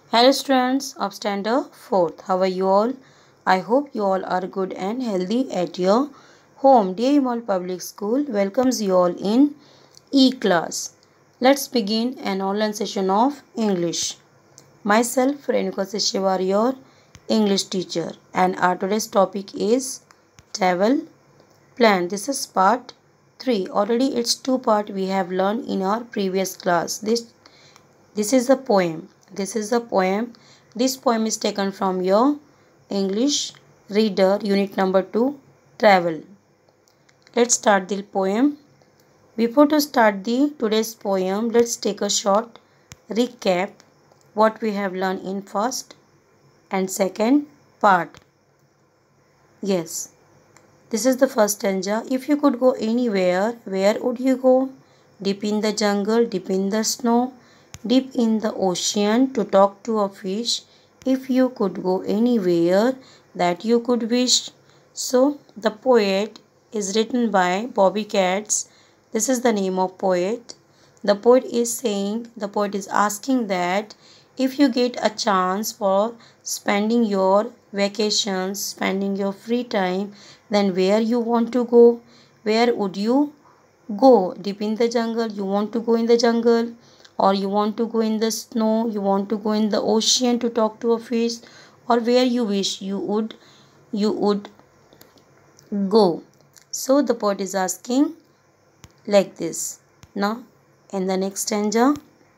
Hello students of standard 4th. How are you all? I hope you all are good and healthy at your home. Dear Imol Public School welcomes you all in E-class. Let's begin an online session of English. Myself Renuka Seshwar, your English teacher, and our today's topic is travel plan. This is part 3. Already it's 2 part we have learned in our previous class. This is a poem. This is a poem. This poem is taken from your English reader unit number 2 travel. Let's start the poem. Before to start the today's poem, let's take a short recap what we have learned in first and second part. Yes. This is the first stanza. If you could go anywhere, where would you go? Deep in the jungle, deep in the snow, deep in the ocean to talk to a fish. If you could go anywhere that you could wish. So the poet is written by Bobby Katz. This is the name of poet. The poet is asking that if you get a chance for spending your vacations, spending your free time, then where you want to go? Where would you go? Deep in the jungle, you want to go in the jungle, or you want to go in the snow, you want to go in the ocean to talk to a fish, or where you wish you would go. So the poet is asking like this. Now in the next stanza,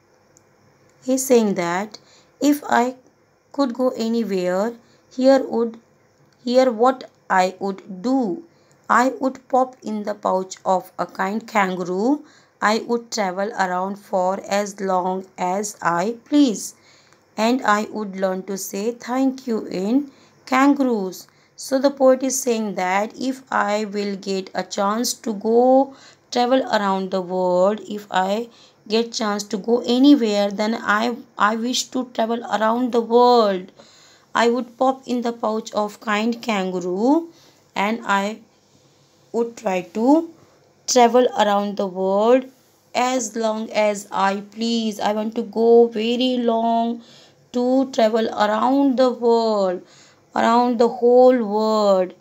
he is saying that if I could go anywhere, here what I would do. I would pop in the pouch of a kind kangaroo. I would travel around for as long as I please. And I would learn to say thank you in kangaroos. So the poet is saying that if I will get a chance to go travel around the world, if I get chance to go anywhere, then I wish to travel around the world. I would pop in the pouch of kind kangaroo and I would try to travel around the world as long as I please. I want to go very long to travel around the world, around the whole world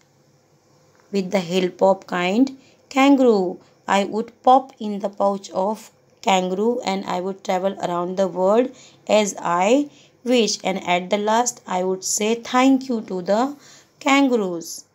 with the help of kind kangaroo. I would pop in the pouch of kangaroo and I would travel around the world as I wish. And at the last, I would say thank you to the kangaroos.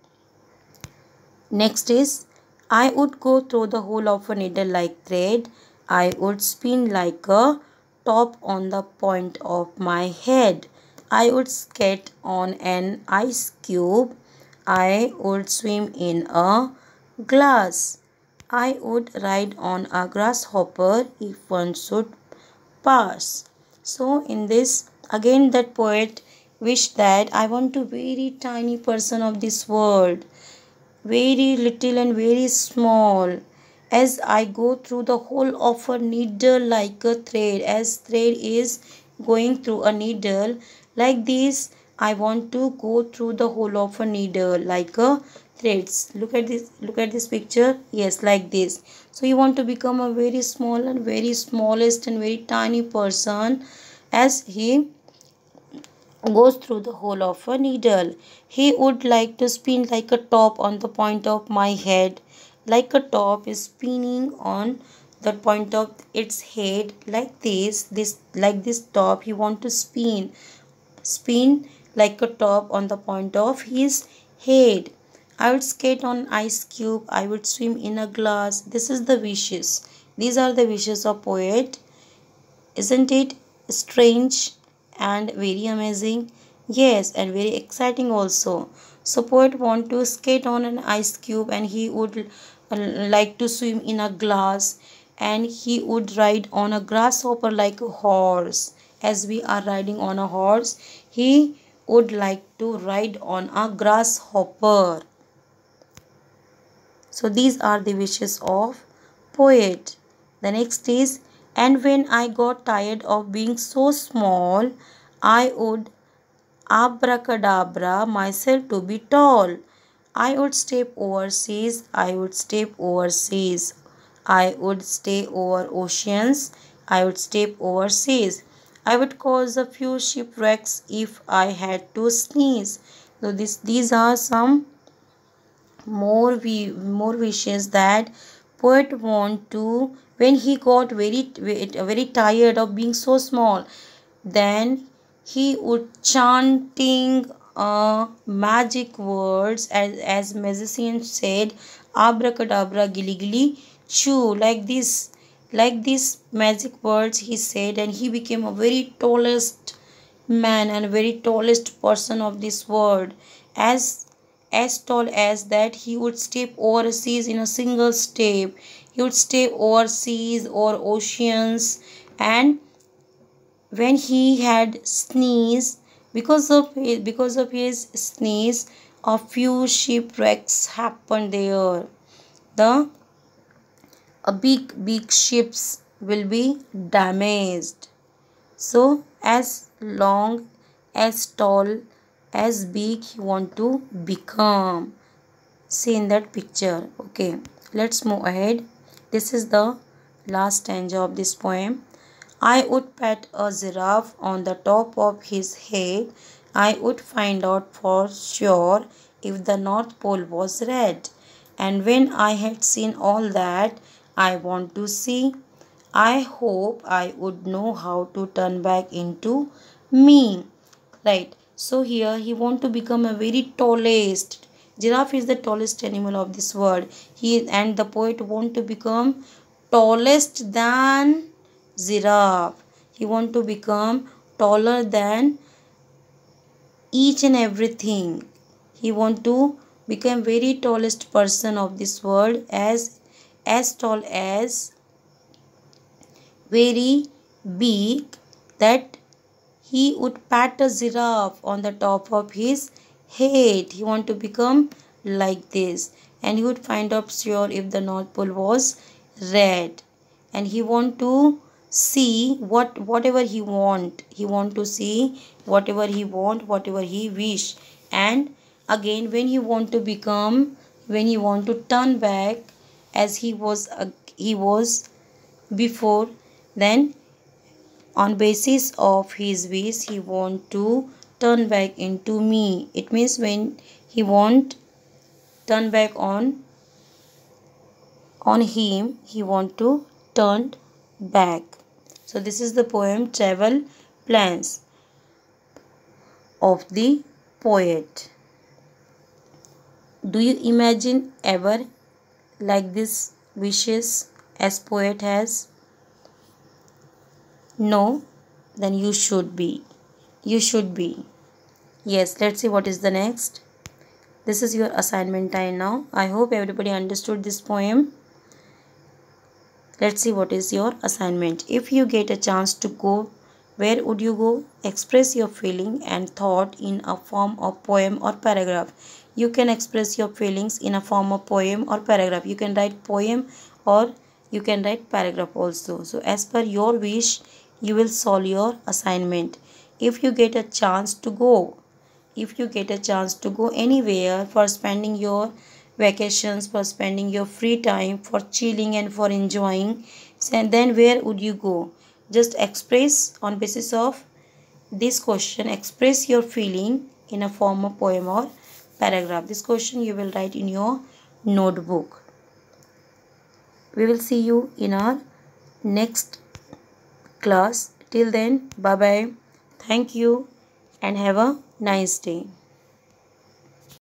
Next is, I would go through the whole of a needle like thread. I would spin like a top on the point of my head. I would skate on an ice cube. I would swim in a glass. I would ride on a grasshopper if one should pass. So in this, again that poet wished that I want to very tiny person of this world, very little and very small, as I go through the whole of a needle like a thread, as thread is going through a needle like this. I want to go through the whole of a needle like a threads. Look at this picture. Yes, like this. So you want to become a very small and very smallest and very tiny person as he goes through the hole of a needle. He would like to spin like a top on the point of my head, like a top is spinning on the point of its head like this like this top. He want to spin like a top on the point of his head. I would skate on ice cube. I would swim in a glass. This is the wishes. These are the wishes of poet. Isn't it strange and very amazing? Yes, and very exciting also. So poet want to skate on an ice cube and he would like to swim in a glass and he would ride on a grasshopper like a horse. As we are riding on a horse, he would like to ride on a grasshopper. So these are the wishes of poet. The next is, and when I got tired of being so small, I would abracadabra myself to be tall. I would step overseas, I would step overseas. I would stay over oceans, I would step overseas. I would cause a few shipwrecks if I had to sneeze. So these are some more wishes that poet want to when he got very tired of being so small. Then he would chanting magic words, as magician said, abracadabra gilly gilly chew, like this magic words he said, and he became a very tallest man and very tallest person of this world, as tall as that he would step overseas in a single step. He would step overseas or oceans, and when he had sneezed, because of his sneeze, a few shipwrecks happened there. The big ships will be damaged. So as long, as tall, as big he want to become. See in that picture. Okay, let's move ahead. This is the last stanza of this poem. I would pat a giraffe on the top of his head. I would find out for sure if the North Pole was red. And when I had seen all that I want to see, I hope I would know how to turn back into me. Right. So here he want to become a very tallest. Giraffe is the tallest animal of this world. He and the poet want to become tallest than giraffe. He want to become taller than each and everything. He want to become very tallest person of this world, as tall as very big, that he would pat a giraffe on the top of his head. He want to become like this, and he would find out sure if the North Pole was red, and he want to see whatever he want. He want to see whatever he want, whatever he wish. And again, when he want to turn back as he was before, then on basis of his wish he want to turn back into me. It means when he want turn back on him, he want to turn back. So this is the poem Travel Plans of the poet. Do you imagine ever like this wishes as poet has? No? Then you should be. You should be. Yes, let's see what is the next. This is your assignment time now. I hope everybody understood this poem. Let's see what is your assignment. If you get a chance to go, where would you go? Express your feeling and thought in a form of poem or paragraph. You can express your feelings in a form of poem or paragraph. You can write poem or you can write paragraph also. So as per your wish, you will solve your assignment. If you get a chance to go, anywhere for spending your vacations, for spending your free time, for chilling and for enjoying, then where would you go? Just express on basis of this question. Express your feeling in a form of poem or paragraph. This question you will write in your notebook. We will see you in our next class. Till then, bye bye. Thank you and have a nice day.